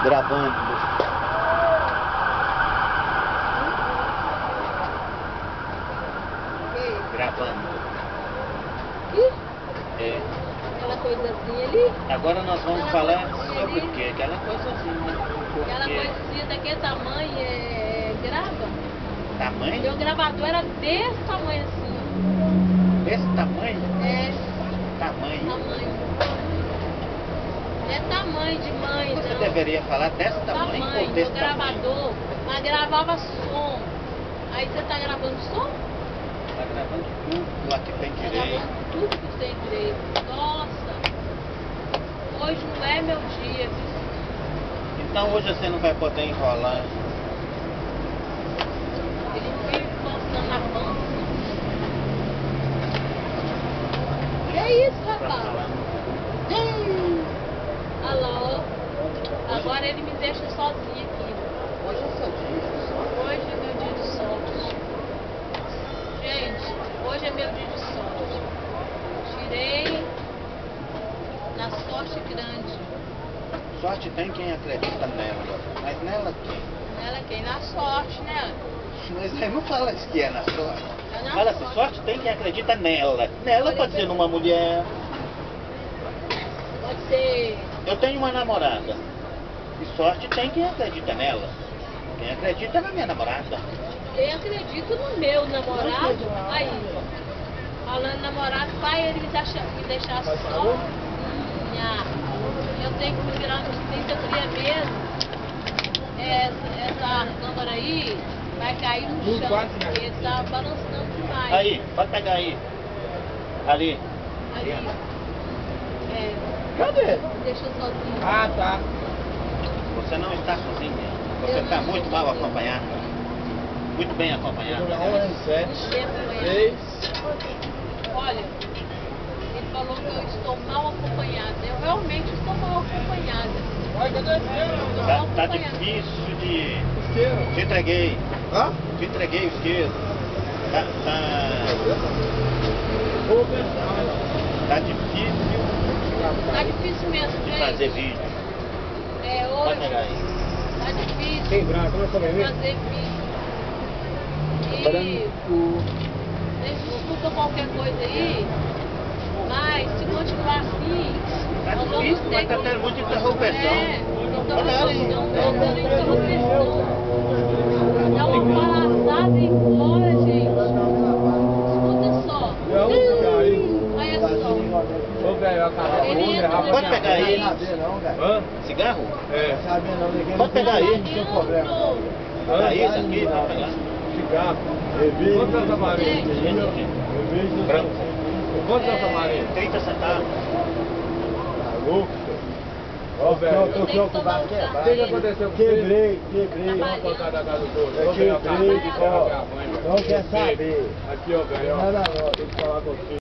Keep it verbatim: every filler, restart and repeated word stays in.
Gravando. Gravando. Aqui? É. Aquela coisazinha ali? Agora nós vamos Aquela falar coisinha sobre ali. o quê? Aquela coisazinha. Aquela Porque coisinha daquele tamanho é... grava? tamanho? Meu gravador era desse tamanho assim. Esse tamanho? É, Tamanho. tamanho. Não é tamanho de mãe, Você não. deveria falar desse tamanho, Tamanho, ou desse meu tamanho? gravador, mas gravava som. Aí você tá gravando som? Tá gravando tudo lá que tem Tá direito. gravando tudo que tem direito. Nossa, hoje não é meu dia, viu? Então hoje você não vai poder enrolar. Ele vive postando na pança. Que é isso, Pra rapaz? falar. Olha lá, ó. Agora ele me deixa sozinho aqui. Hoje é seu dia. Hoje é meu dia de sorte. Gente, hoje é meu dia de sorte. Tirei na sorte grande. Sorte tem quem acredita nela. Mas nela quem? Nela quem? Na sorte, né? Mas aí não fala isso que é na sorte. É na Fala assim, sorte. sorte tem quem acredita nela. Nela pode ser numa mulher. Pode ser. Eu tenho uma namorada. E sorte tem quem acredita nela. Quem acredita na minha namorada. Eu acredito no meu namorado. Aí, falando namorado, pai, ele me deixa, me deixar sozinha. Eu tenho que me virar nos trinta, eu queria mesmo. Essa, essa câmera aí vai cair no chão, porque ele tá balançando demais. Aí, pode pegar aí. Ali. Ali. É, Cadê? me deixou sozinho. Ah, tá. Você não está sozinha. Você Eu está não muito estou mal sozinha. acompanhada. Muito bem acompanhada. um, sete, Muito bem acompanhado. seis. Olha, ele falou que eu estou mal acompanhada. Eu realmente estou mal acompanhada. Vai, cadê o isqueiro? Estou Tá, mal tá acompanhada. difícil de... Isqueiro. Te entreguei. Hã? Te entreguei o isqueiro. Tá, tá, Vou pensar. tá difícil Tá difícil mesmo, de gente. fazer vídeo. É, Pode pegar hoje aí. tá difícil Tem branco, não também mesmo? fazer vídeo. E Branco. desculpa qualquer coisa aí, mas se continuar assim, Tá nós vamos difícil, ter mas tá tendo muita interrupção. É, Olha ali. interrupção, tá tendo interrupção. Dá uma palhaçada e fora, gente. Escuta só. Não, fica aí. Olha só. Ô, velho, eu acabei Ele de entra Pode pegar aí. Hã? Cigarro? É. Pode pegar aí. Entrou. Olha isso aqui, pode pegar. Cigarro. Quanto é o camarim? Branco. Quanto é o camarim? trinta centavos. Tá louco? Ô, velho. Tem que tomar um chá. O que que aconteceu com você? Quebrei, quebrei. Vamos contar da casa do outro. Eu Ô, velho, eu acabei de quebrei, enterrar ó. minha mãe, velho. Não quer saber. Aqui, ó, velho. ó. Nada não, tem que falar com você.